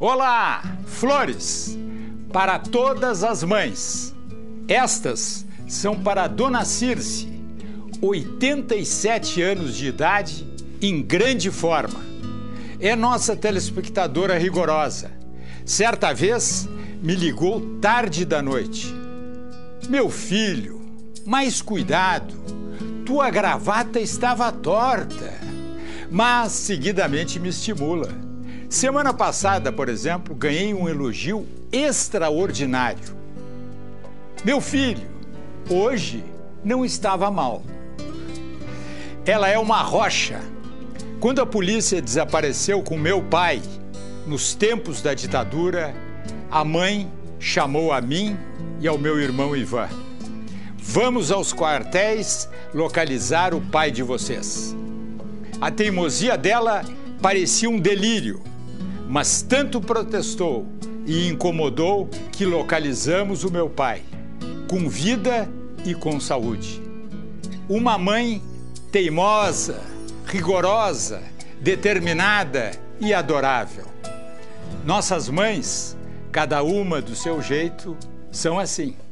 Olá, flores para todas as mães. Estas são para Dona Circe, 87 anos de idade, em grande forma. É nossa telespectadora rigorosa. Certa vez me ligou tarde da noite. Meu filho, mais cuidado, tua gravata estava torta. Mas seguidamente me estimula. Semana passada, por exemplo, ganhei um elogio extraordinário. Meu filho, hoje não estava mal. Ela é uma rocha. Quando a polícia desapareceu com meu pai, nos tempos da ditadura, a mãe chamou a mim e ao meu irmão Ivan. Vamos aos quartéis localizar o pai de vocês. A teimosia dela parecia um delírio, mas tanto protestou e incomodou que localizamos o meu pai, com vida e com saúde. Uma mãe teimosa, rigorosa, determinada e adorável. Nossas mães, cada uma do seu jeito, são assim.